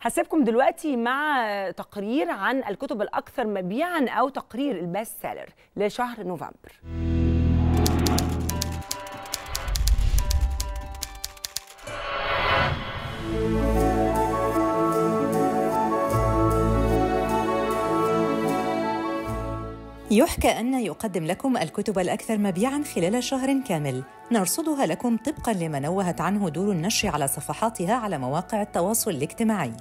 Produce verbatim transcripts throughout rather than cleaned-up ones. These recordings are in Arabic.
هسيبكم دلوقتي مع تقرير عن الكتب الأكثر مبيعاً أو تقرير البست سيلر لشهر نوفمبر. يحكى أن يقدم لكم الكتب الأكثر مبيعاً خلال شهر كامل، نرصدها لكم طبقاً لما نوهت عنه دور النشر على صفحاتها على مواقع التواصل الاجتماعي.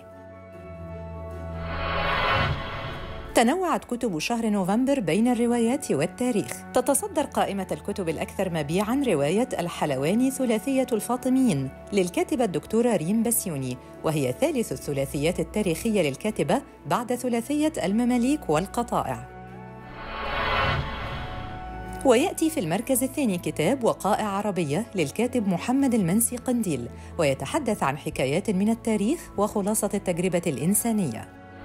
تنوعت كتب شهر نوفمبر بين الروايات والتاريخ. تتصدر قائمة الكتب الأكثر مبيعاً رواية الحلواني ثلاثية الفاطميين للكاتبة الدكتورة ريم بسيوني، وهي ثالث الثلاثيات التاريخية للكاتبة بعد ثلاثية المماليك والقطائع. ويأتي في المركز الثاني كتاب وقائع عربية للكاتب محمد المنسي قنديل، ويتحدث عن حكايات من التاريخ وخلاصة التجربة الإنسانية.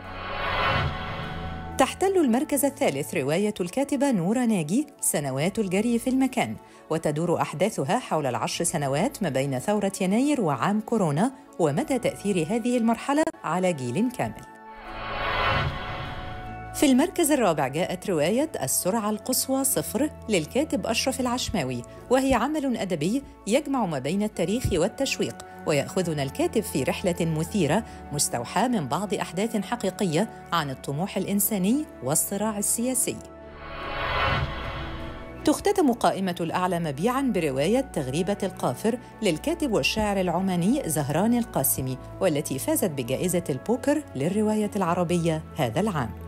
تحتل المركز الثالث رواية الكاتبة نورة ناجي سنوات الجري في المكان، وتدور أحداثها حول العشر سنوات ما بين ثورة يناير وعام كورونا ومدى تأثير هذه المرحلة على جيل كامل. في المركز الرابع جاءت رواية السرعة القصوى صفر للكاتب أشرف العشماوي، وهي عمل أدبي يجمع ما بين التاريخ والتشويق، ويأخذنا الكاتب في رحلة مثيرة مستوحاة من بعض أحداث حقيقية عن الطموح الإنساني والصراع السياسي. تختتم قائمة الأعلى مبيعاً برواية تغريبة القافر للكاتب والشاعر العماني زهران القاسمي، والتي فازت بجائزة البوكر للرواية العربية هذا العام.